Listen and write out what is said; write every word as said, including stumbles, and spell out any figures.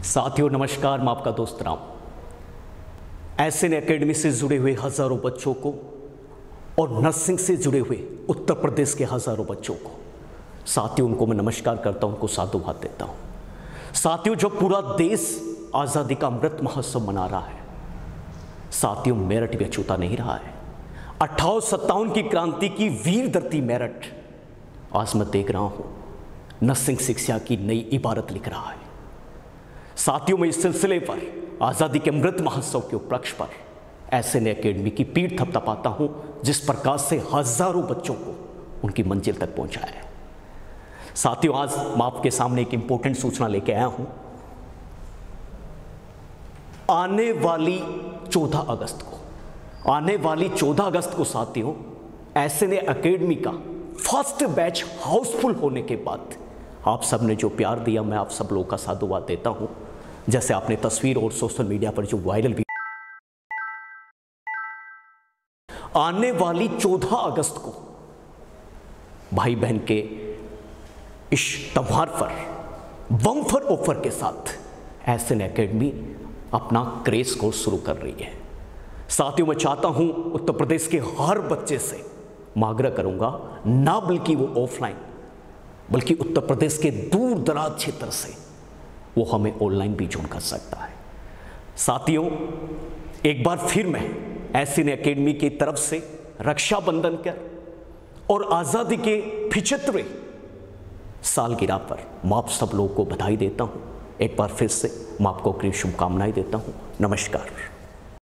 साथियों नमस्कार, मैं आपका दोस्त राम। एसएन एकेडमी से जुड़े हुए हजारों बच्चों को और नर्सिंग से जुड़े हुए उत्तर प्रदेश के हजारों बच्चों को, साथियों उनको मैं नमस्कार करता हूं, उनको साधुवाद देता हूं। साथियों, जब पूरा देश आज़ादी का अमृत महोत्सव मना रहा है, साथियों मेरठ भी अछूता नहीं रहा है। अट्ठावन सत्तावन की क्रांति की वीर धरती मेरठ आज मैं देख रहा हूं नर्सिंग शिक्षा की नई इबारत लिख रहा है। साथियों, मैं इस सिलसिले पर आज़ादी के अमृत महोत्सव के उपलक्ष्य पर एसएन एकेडमी की पीठ थपथपाता हूं, जिस प्रकार से हजारों बच्चों को उनकी मंजिल तक पहुंचाया है। साथियों, आज मैं आपके सामने एक इंपॉर्टेंट सूचना लेके आया हूं। आने वाली चौदह अगस्त को आने वाली चौदह अगस्त को साथियों एसएन एकेडमी का फर्स्ट बैच हाउसफुल होने के बाद आप सब ने जो प्यार दिया, मैं आप सब लोगों का साधुवाद देता हूं। जैसे आपने तस्वीर और सोशल मीडिया पर जो वायरल भी, आने वाली चौदह अगस्त को भाई बहन के इस त्योहार पर बम्पर ऑफर के साथ एसएन एकेडमी अपना क्रेज कोर्स शुरू कर रही है। साथियों, मैं चाहता हूं उत्तर प्रदेश के हर बच्चे से मैं आग्रह करूंगा, ना बल्कि वो ऑफलाइन बल्कि उत्तर प्रदेश के दूर दराज क्षेत्र से वो हमें ऑनलाइन भी ज्वाइन कर सकता है। साथियों, एक बार फिर मैं एसएन एकेडमी की तरफ से रक्षाबंधन कर और आज़ादी के पिछहत्तरवें सालगिरह पर मैं आप सब लोगों को बधाई देता हूं। एक बार फिर से मैं आपको शुभकामनाएं देता हूं। नमस्कार।